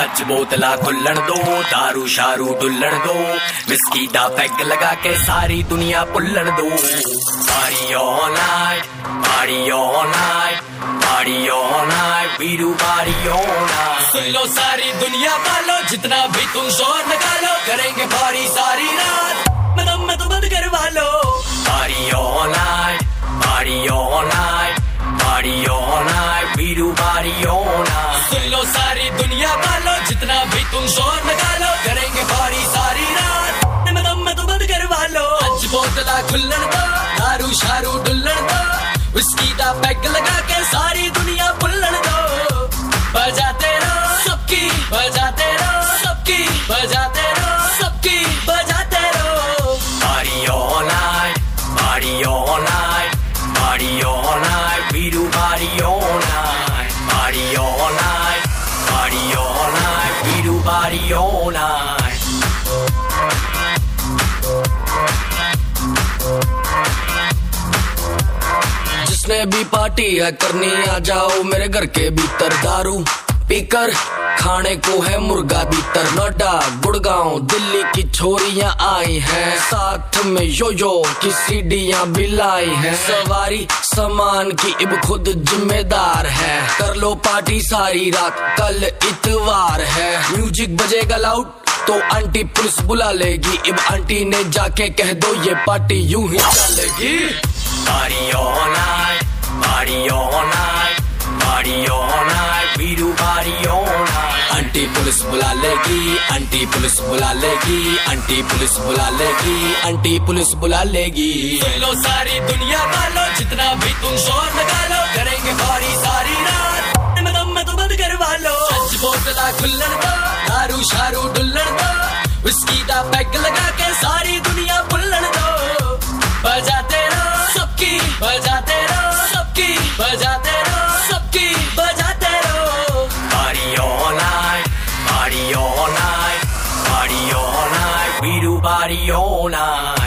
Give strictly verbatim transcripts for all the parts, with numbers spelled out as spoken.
अज बोतला खुल्लन दो, दारू शारू डुल्लन दो, विस्की दा पैग लगा के सारी दुनिया पुल्लन दो। Party all night, party all night, party all night, we do party all night. सुन लो सारी दुनिया वालों, जितना भी तुम शोर निकालो, करेंगे पार्टी सारी रात, मदम मत बंद करवा लो। Party all night, party all night, party all night, we do party all night. सुन लो सारी दुनिया वालों, जितना भी तुम शोर निकालो, करेंगे पार्टी सारी रात, मदम मत बंद करवा लो। अज बोतला खुल्लन दो, दारू शारू डुल्लन दो, विस्की दा पैग लगा के सारी दुनिया पुल्लन दो। बजाते रहो सबकी, बजाते रहो सबकी, बजाते रहो सबकी, बजाते रहो। Party all night, party all night, party all night, we do party all night. Party all night, party all night, we do party all night. जिसने भी पार्टी है करनी, आ जाओ मेरे घर के भीतर। दारू पीकर खाने को है मुर्गा भीतर। नोएडा गुड़गांव दिल्ली की छोरियां आई हैं, साथ में यो यो की सीढ़ियां भी लाई हैं। सवारी सामान की इब खुद जिम्मेदार है, कर लो पार्टी सारी रात, कल इतवार है। म्यूजिक बजेगा लाउड तो आंटी पुलिस बुला लेगी, इब आंटी ने जाके कह दो ये पार्टी यूं ही चलेगी। Party all night, party all night, party all night, we do party all night. Aunty police बुला लेगी, आंटी पुलिस बुला लेगी, आंटी पुलिस बुला लेगी, आंटी पुलिस बुला लेगी। सुन लो सारी दुनिया वालों, जितना भी तुम शोर निकालो, करेंगे पार्टी सारी रात, मदम मत बंद करवा लो। अज बोतला खुल्लन दो, दारू शारू डुल्लन दो, विस्की दा पैग लगा के सारी दुनिया पुल्लन दो। बजाते रहो सबकी, बजाते रहो सबकी, बजाते रहो सबकी, बजाते रहो। Party all night, party all night, party all night, we do party all night.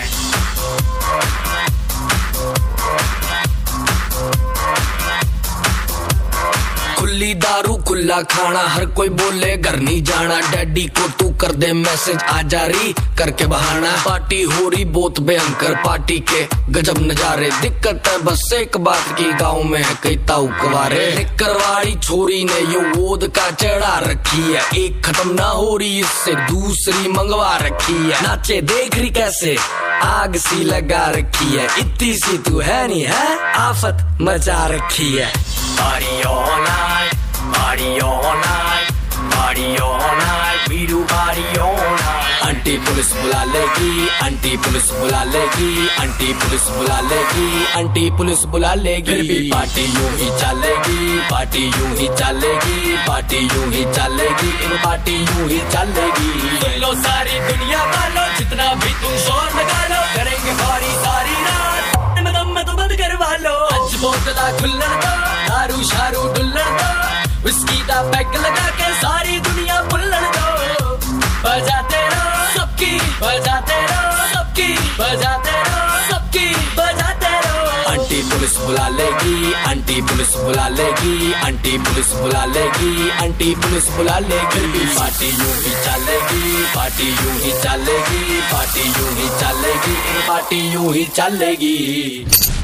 खुली दारू खुला खाना, हर कोई बोले घर नहीं जाना। डैडी को तू कर दे मैसेज, आ जारी करके बहाना। पार्टी हो रही बहुत भयंकर, पार्टी के गजब नजारे। दिक्कत है बस एक बात की, गांव में है कई ताऊ कुंवारे। निकरवाड़ी छोरी ने यो वोद का चढ़ा रखी है, एक खत्म ना हो रही इससे दूसरी मंगवा रखी है। नाचे देख रही कैसे आग सी लगा रखी है, इतनी सी तू है नहीं है, आफत मचा रखी है। Party all night, party all night, party all night, we do party all night. Aunty police बुला लेगी, आंटी पुलिस बुला लेगी, आंटी पुलिस बुला लेगी, आंटी पुलिस बुला लेगी। फिर भी पार्टी यूं ही चलेगी, पार्टी यूं ही चलेगी, पार्टी यूं ही चलेगी, इन पार्टी यूं ही चलेगी। सुन लो सारी दुनिया वालों, जितना भी तुम शोर निकालो, करेंगे पार्टी सारी रात, मदम मत बंद करवा लो। अज बोतला खुल्लन दो, दारू शारू डुल्लन दो, विस्की दा पैग लगा के सारी दुनिया पुल्लन दो। बजाते रहो सबकी, बजाते रहो सबकी, बजाते रहो सबकी, बजाते रहो। आंटी पुलिस बुला लेगी, आंटी पुलिस बुला लेगी, आंटी पुलिस बुला लेगी, आंटी पुलिस बुला लेगी। पार्टी यूं ही चलेगी, पार्टी यूं ही चलेगी, पार्टी यूं ही चलेगी, पार्टी यूं ही चलेगी।